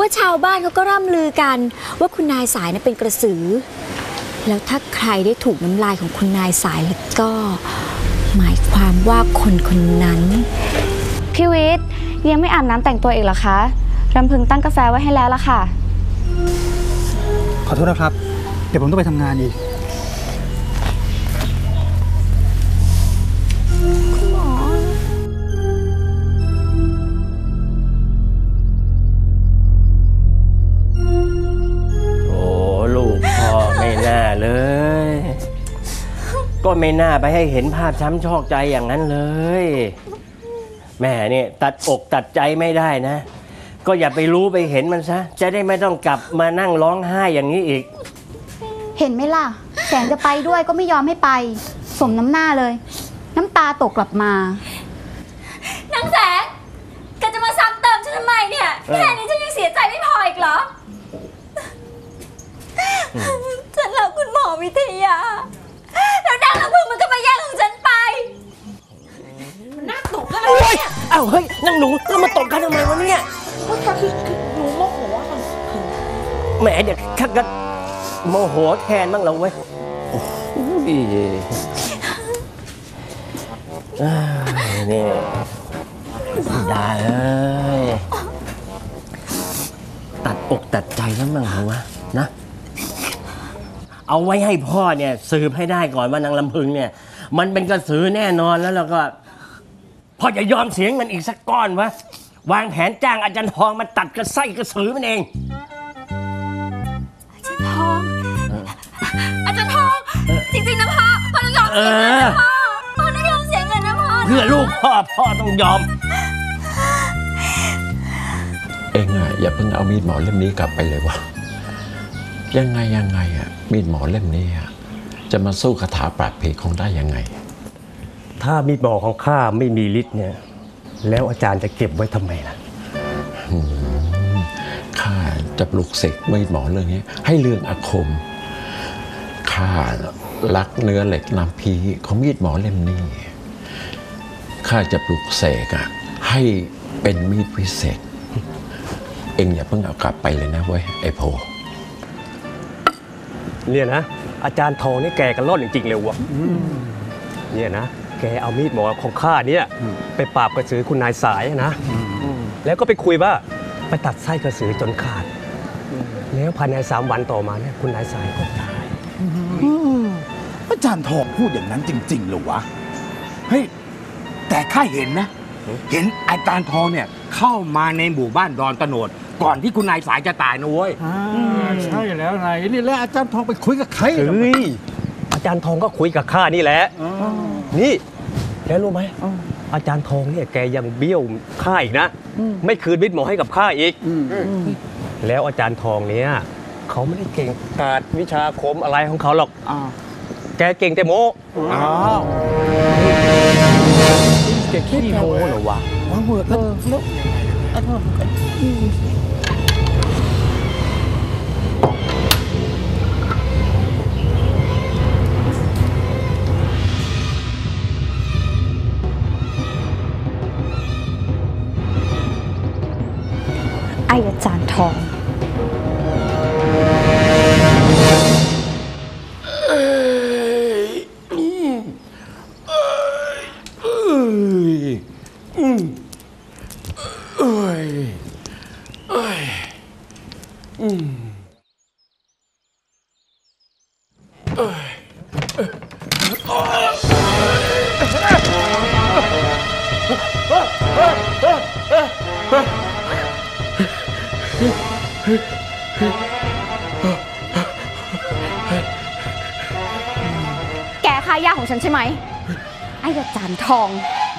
ราะชาวบ้านเขาก็ร่ำลือกันว่าคุณนายสายนั้นเป็นกระสือแล้วถ้าใครได้ถูกน้ำลายของคุณนายสายแล้วก็หมายความว่าคนคนนั้นพี่วิทย์ยังไม่อาบน้ำแต่งตัวอีกเหรอคะรำพึงตั้งกาแฟไว้ให้แล้วล่ะค่ะขอโทษนะครับเดี๋ยวผมต้องไปทำงานอีกคุณหมอโอ้ลูกพ่อไม่น่าเลย ก็ไม่น่าไปให้เห็นภาพช้ำชอกใจอย่างนั้นเลยแม่เนี่ยตัดอกตัดใจไม่ได้นะก็อย่าไปรู้ไปเห็นมันซะจะได้ไม่ต้องกลับมานั่งร้องไห้อย่างนี้อีกเห็นไหมล่ะแสงจะไปด้วยก็ไม่ยอมให้ไปสมน้ำหน้าเลยน้ำตาตกกลับมานางแสงแกจะมาซ้ำเติมฉันทำไมเนี่ยแค่นี้ฉันยังเสียใจไม่พออีกเหรอฉันรักคุณหมอวิทยาแล้วนางลำพึงมันก็มาแย่งของฉันไปมันน่าตกอะไรเนี่ยอ้าวเฮ้ยนางหนูเรามาตบกันทำไมวะเนี่ยก็คือหนูโมโหแหมเดี๋ยวข้าก็โมโหแทนบ้างเราเว้ยนี่ดาเอ้ยตัดอกตัดใจแล้วมั้งเหรอวะนะเอาไว้ให้พ่อเนี่ยสืบให้ได้ก่อนว่านางลำพึงเนี่ยมันเป็นกระสือแน่นอนแล้วเราก็พ่อจะยอมเสียเงินอีกสักก้อนวะวางแผนจ้างอาจารย์ทองมาตัดกระไส้กระสือมันเองอาจารย์ทองจริงๆนะพ่อต้องยอมเสียเงินนะพ่อต้องยอมเสียเงินนะพ่อเพื่อลูกพ่อต้องยอมเองอะอย่าเพิ่งเอามีดหมอเล่มนี้กลับไปเลยวะยังไงอะมีดหมอเล่มนี้จะมาสู้คาถาปราบผีคงได้ยังไงถ้ามีดหมอของข้าไม่มีฤทธิ์เนี่ยแล้วอาจารย์จะเก็บไว้ทำไมล่ะข้าจะปลุกเสกมีดหมอเรื่องนี้ให้เรื่องอาคมข้ารักเนื้อเหล็กน้ำพีของมีดหมอเล่มนี้ข้าจะปลุกเสกให้เป็นมีดวิเศษเอ็งอย่าเพิ่งเอากลับไปเลยนะเว้ยไอ้โพเนี่ยนะอาจารย์ทองนี่แกกันรอดจริงๆเลยวะเนี่ยนะแกเอามีดหมอของข้าเนี่ยไปปราบกระสือคุณนายสายนะแล้วก็ไปคุยว่าไปตัดไส้กระสือจนขาดแล้วภายใน3 วันต่อมาเนี่ยคุณนายสายก็ตายอาจารย์ทองพูดอย่างนั้นจริงๆเหรอวะเฮ้ยแต่ข้าเห็นนะเห็นอาจารย์ทองเนี่ยเข้ามาในหมู่บ้านดอนตะโนดก่อนที่คุณนายสายจะตายนะเว้ยใช่แล้วนายนี่แหละอาจารย์ทองไปคุยกับใครอาจารย์ทองก็คุยกับข้านี่แหละนี่แกรู้ไหมอาจารย์ทองเนี่ยแกยังเบี้ยวข้าอีกนะไม่คืนวิทย์หมอให้กับข้าอีกแล้วอาจารย์ทองเนี่ยเขาไม่ได้เก่งศาสตร์วิชาคมอะไรของเขาหรอกแกเก่งแต่โม้แกขี้โม้เหรอวะแล้วไอ้อาจารย์ทองแกฆ่าย่าของฉันใช่ไหมไอ้อาจารย์ทอง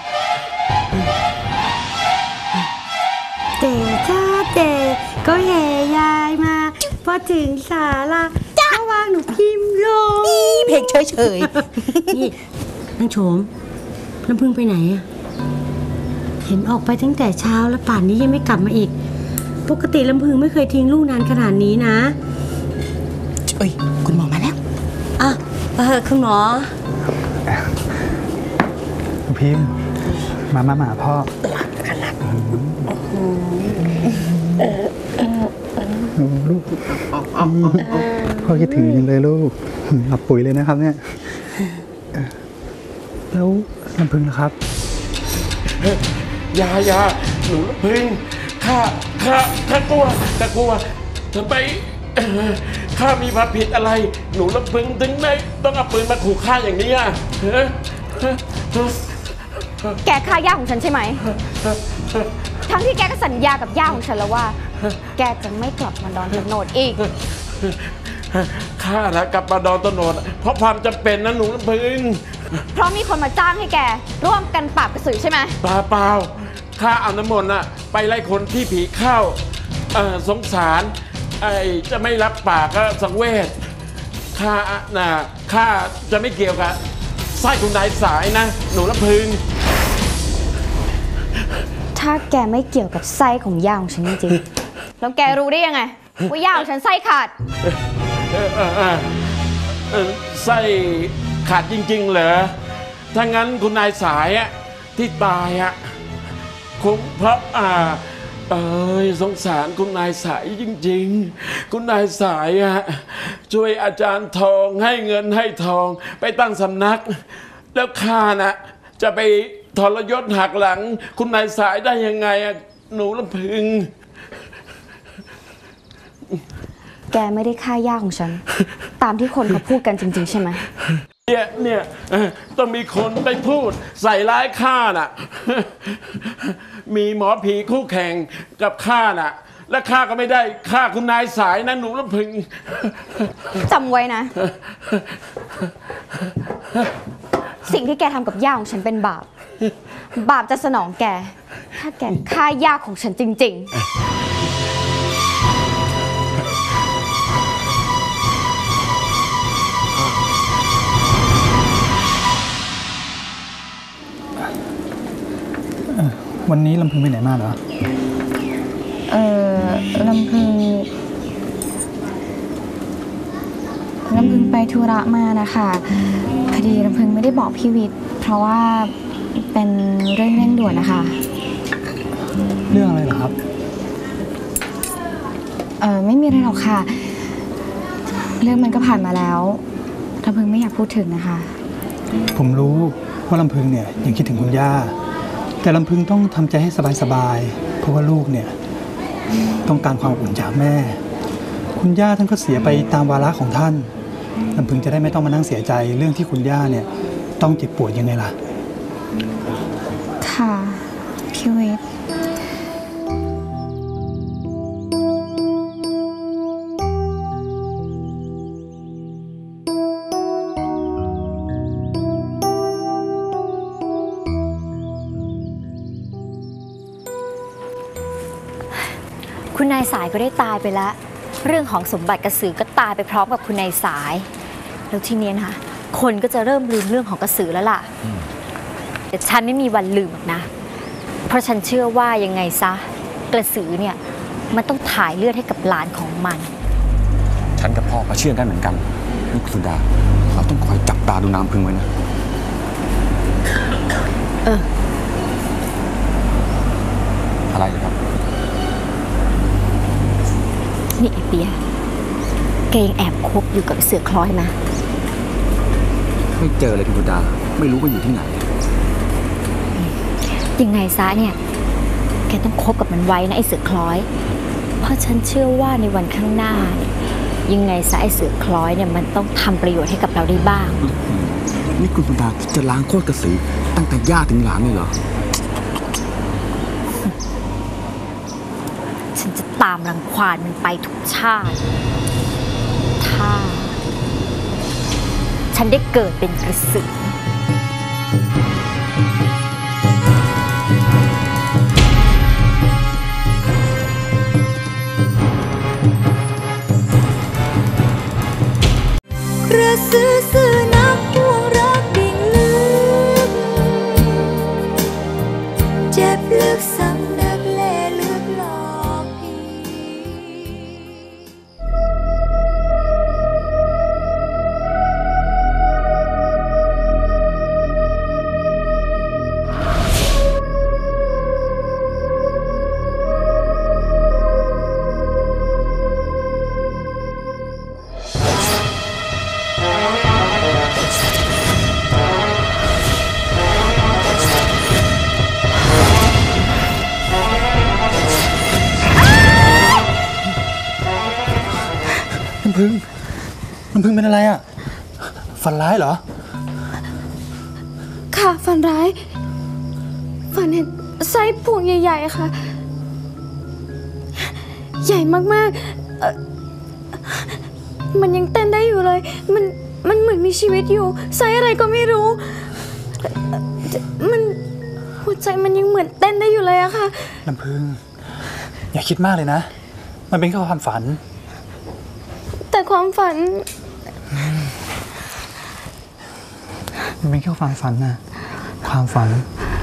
เต๋จ้าเต๋ก็แห่ยายมาพอถึงศาลาก็วางหนูพิมพ์ลงเพลงเฉยๆนี่นางโฉมลำพึงไปไหนอะเห็นออกไปตั้งแต่เช้าแล้วป่านนี้ยังไม่กลับมาอีกปกติลำพึงไม่เคยทิ้งลูกนานขนาดนี้นะเอ้ยคุณหมอมาแล้วคุณหมอพิมพ์มาพ่อลูกพ่อคิดถึงยังเลยลูกหลับปุ๋ยเลยนะครับเนี่ยแล้วลำพึงนะครับอย่าหนูลำพึงข้ากลัวทำไมข้ามีความผิดอะไรหนูลำพึงถึงได้ต้องเอาปืนมาขู่ข้าอย่างนี้อ่ะแกฆ่าย่าของฉันใช่ไหม ทั้งที่แกก็สัญญากับย่าของฉันแล้วว่า แกจะไม่กลับมาดอนตะโนดอีกข้านะกลับมาดอนตะโนดเพราะความจำเป็นนะหนูลำพึงเพราะมีคนมาจ้างให้แกร่วมกันปราบกระสือใช่ไหมเปล่าข้าเอาน้ำมนต์น่ะไปไล่คนที่ผีเข้าสงสารจะไม่รับปากก็สังเวชข้าจะไม่เกี่ยวกับไส้คุณนายสายนะหนูลำพึงถ้าแกไม่เกี่ยวกับไส้ของย่าของฉันจริงๆ แล้วแกรู้ได้ยังไงว่าย่าของฉันไส้ขาดไส้ขาดจริงๆเหรอถ้างั้นคุณนายสายที่ตายคงเพราะสงสารคุณนายสายจริงๆคุณนายสายช่วยอาจารย์ทองให้เงินให้ทองไปตั้งสำนักแล้วข้านะจะไปทรยศหักหลังคุณนายสายได้ยังไงหนูลำพึงแกไม่ได้ฆ่าย่าของฉัน ตามที่คนเขาพูดกันจริงๆใช่ไหมเนี่ยต้องมีคนไปพูดใส่ร้ายข้าน่ะ มีหมอผีคู่แข่งกับข้าน่ะและข้าก็ไม่ได้ฆ่าคุณนายสายนะหนูลำพึงจำไว้นะ สิ่งที่แกทำกับย่าของฉันเป็นบาป บาปจะสนองแก ถ้าแกฆ่าย่าของฉันจริงๆวันนี้ลำพึงไปไหนมาเหรอลำพึงไปธุระมานะคะพอดีลำพึงไม่ได้บอกพี่วิทย์เพราะว่าเป็นเรื่องเร่งด่วนนะคะเรื่องอะไรเหรอครับไม่มีอะไรหรอกค่ะ เรื่องมันก็ผ่านมาแล้วลำพึงไม่อยากพูดถึงนะคะผมรู้ว่าลำพึงเนี่ยยังคิดถึงคุณย่าแต่ลำพึงต้องทำใจให้สบายๆเพราะว่าลูกเนี่ยต้องการความอุ่นจากแม่ คุณย่าท่านก็เสียไปตามวาระของท่านลำพึงจะได้ไม่ต้องมานั่งเสียใจเรื่องที่คุณย่าเนี่ยต้องเจ็บปวดยังไงล่ะค่ะพี่วิทย์คุณนายสายก็ได้ตายไปแล้ว เรื่องของสมบัติกระสือก็ตายไปพร้อมกับคุณนายสาย แล้วทีนี้นะคะคนก็จะเริ่มลืมเรื่องของกระสือแล้วล่ะแต่ฉันไม่มีวันลืมหรอกนะ เพราะฉันเชื่อว่ายังไงซะกระสือเนี่ยมันต้องถ่ายเลือดให้กับหลานของมันฉันกับพ่อก็เชื่อกันเหมือนกันลูกสุดาเราต้องคอยจับตาดูน้ำพึงไว้นะอะไรครับนี่ไอเปียแกยังแอบคบอยู่กับเสือคล้อยไหมไม่เจอเลยคุณสุดาไม่รู้ว่าอยู่ที่ไหนยังไงซะเนี่ยแกต้องคบกับมันไว้นะไอเสือคล้อย เพราะฉันเชื่อว่าในวันข้างหน้าเนี่ยยังไงซะไอเสือคล้อยเนี่ยมันต้องทำประโยชน์ให้กับเราได้บ้างนี่คุณสุดาจะล้างโคตรกระสือตั้งแต่ย่าถึงหลานเลยเหรอฉันจะตามรังควานมันไปทุกชาติ ถ้าฉันได้เกิดเป็นกระสือซื่อนักห่วงรักดิ่งลึกเจ็บลึกสำนึกเล่ลึกหลอกพี่พึงเป็นอะไรอ่ะฝันร้ายเหรอค่ะฝันร้ายฝันเห็นไส้พวงใหญ่ๆค่ะ ใหญ่มากๆมันยังเต้นได้อยู่เลยมันเหมือนมีชีวิตอยู่ไส้อะไรก็ไม่รู้มันหัวใจมันยังเหมือนเต้นได้อยู่เลยอะค่ะลำพึงอย่าคิดมากเลยนะมันเป็นแค่ความฝันแต่ความฝันมันเป็นแค่ความฝันนะความฝัน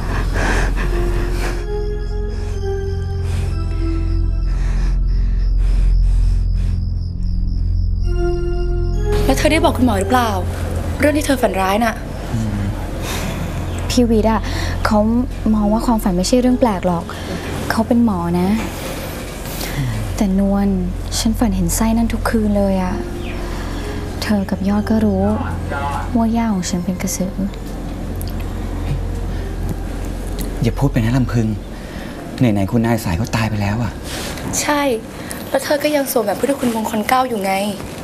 แล้วเธอได้บอกคุณหมอหรือเปล่าเรื่องที่เธอฝันร้ายน่ะพี่วิทย์อะเขามองว่าความฝันไม่ใช่เรื่องแปลกหรอกเขาเป็นหมอนะแต่นวลฉันฝันเห็นไส้นั่นทุกคืนเลยอะเธอกับยอดก็รู้ว่าย่าของฉันเป็นกระสืออย่าพูดไปนะลำพึงไหนๆคุณนายสายก็ตายไปแล้วอะใช่แล้วเธอก็ยังสวมแบบพุทธคุณมงคลเก้าอยู่ไง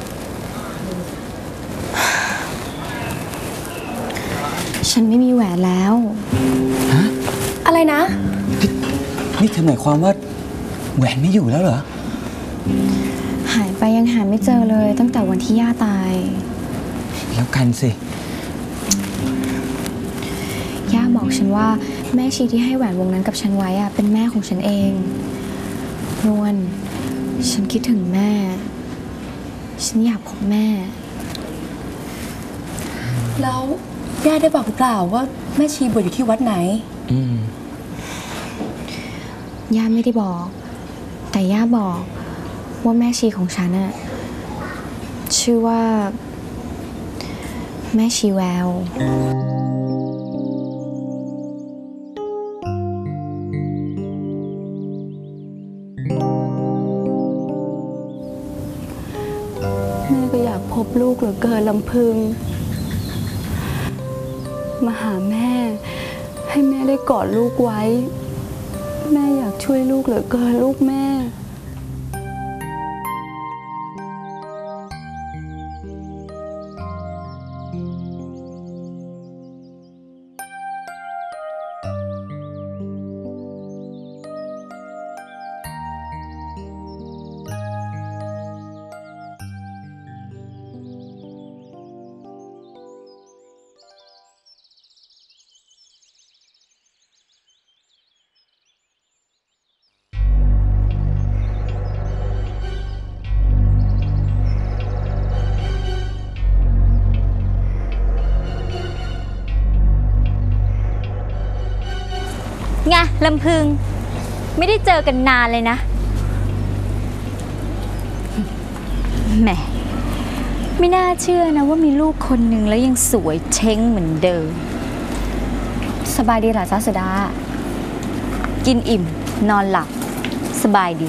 ฉันไม่มีแหวนแล้วฮะอะไรนะนี่เธอหมายความว่าแหวนไม่อยู่แล้วเหรอหายไปยังหาไม่เจอเลยตั้งแต่วันที่ย่าตายแล้วกันสิย่าบอกฉันว่าแม่ชีที่ให้แหวนวงนั้นกับฉันไว้อะเป็นแม่ของฉันเองนวลฉันคิดถึงแม่ฉันอยากพบแม่แล้วย่าได้บอกหรือเปล่าว่าแม่ชีบวชอยู่ที่วัดไหนย่าไม่ได้บอกแต่ย่าบอกว่าแม่ชีของฉันน่ะชื่อว่าแม่ชีแววแม่ก็อยากพบลูกเหลือเกินลำพึงมาหาแม่ให้แม่ได้กอดลูกไว้แม่อยากช่วยลูกเหลือเกินลูกแม่ไงลำพึงไม่ได้เจอกันนานเลยนะแหมไม่น่าเชื่อนะว่ามีลูกคนหนึ่งแล้วยังสวยเช้งเหมือนเดิมสบายดีเหรอจ๊ะสุดากินอิ่มนอนหลับสบายดี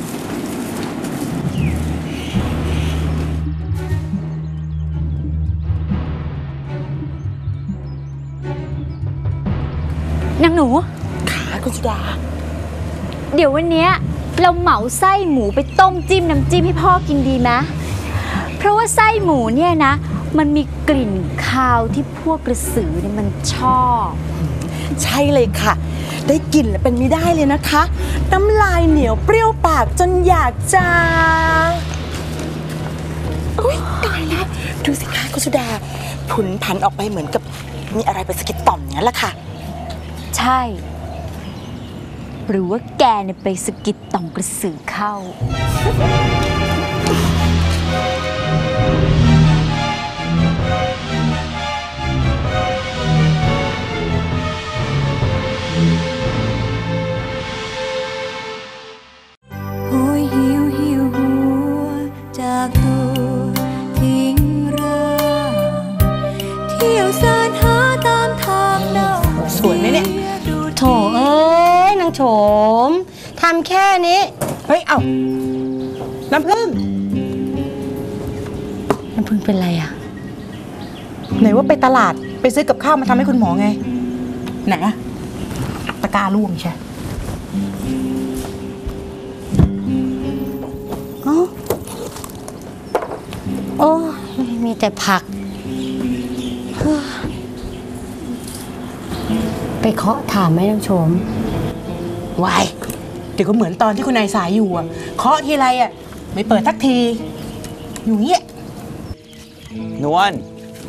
นางหนูคุณสุดาเดี๋ยววันนี้เราเหมาไส้หมูไปต้มจิ้มน้ำจิ้มให้พ่อกินดีไหมเพราะว่าไส้หมูเนี่ยนะมันมีกลิ่นคาวที่พวกกระสือเนี่ยมันชอบใช่เลยค่ะได้กลิ่นแล้วเป็นไม่ได้เลยนะคะน้ำลายเหนียวเปรี้ยวปากจนอยากจะอุ๊ยตายแล้วดูสิคะคุณสุดาผุนผันออกไปเหมือนกับมีอะไรไปสะกิดต่อมอย่างนั้นแหละค่ะใช่หรือว่าแกเนี่ยไปสะกิดต่อมกระสือเข้าโหยหิวหัวจากตัวทิ้งร่างเที่ยวสานหาตามทางเดินสวยไหมเนี่ยโถเอ้ยนางโฉมทำแค่นี้เฮ้ยเอ้าน้ำผึ้งเป็นไรอะไหนว่าไปตลาดไปซื้อกับข้าวมาทำให้คุณหมอไงไหนอะตะกร้าล่วงใช่อ๋อโอ้มีแต่ผัก ไปเคาะถามไหมน้ำโฉมวายเดี๋ยวก็เหมือนตอนที่คุณนายสายอยู่อะเคาะทีไรอะไม่เปิดทักที อยู่เงี้ยนวล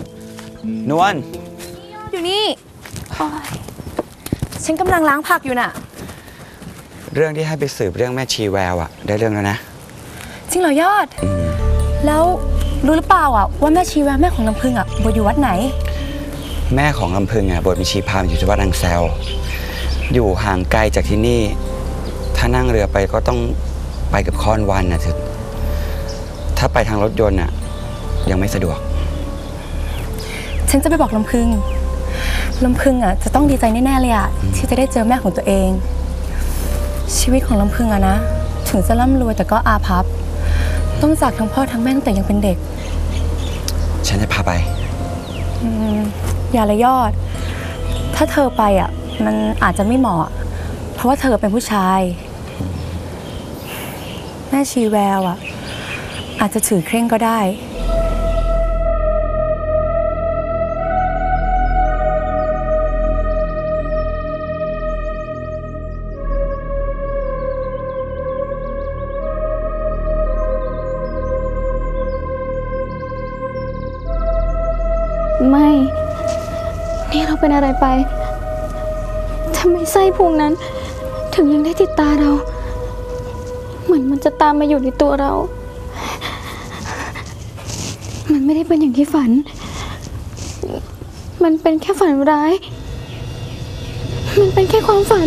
อยู่นี่โอ๊ยฉันกำลังล้างผักอยู่น่ะเรื่องที่ให้ไปสืบเรื่องแม่ชีแววอะได้เรื่องแล้วนะจริงเหรอยอด แล้วรู้หรือเปล่าอะว่าแม่ชีแววแม่ของลำพึงอะบวชอยู่วัดไหนแม่ของลำพึงอะบวชเป็นชีพราหมณ์อยู่ที่วัดนางแซวอยู่ห่างไกลจากที่นี่ ถ้านั่งเรือไปก็ต้องไปกับค่อนวันนะถึงถ้าไปทางรถยนต์อะยังไม่สะดวกฉันจะไปบอกลำพึงอะจะต้องดีใจแน่ๆเลยอะที่จะได้เจอแม่ของตัวเอง ชีวิตของลำพึงอะนะถึงจะร่ำรวยแต่ก็อาภัพต้องจากทั้งพ่อทั้งแม่ตั้งแต่ยังเป็นเด็กฉันจะพาไปอย่าเลยยอด ถ้าเธอไปอ่ะมันอาจจะไม่เหมาะเพราะว่าเธอเป็นผู้ชายแม่ชีแววอ่ะอาจจะถือเคร่งก็ได้ไม่ นี่เราเป็นอะไรไป ทำไมไส้พุงนั้น ถึงยังได้ติดตาเรา เหมือนมันจะตามมาอยู่ในตัวเรา มันไม่ได้เป็นอย่างที่ฝัน มันเป็นแค่ฝันร้าย มันเป็นแค่ความฝัน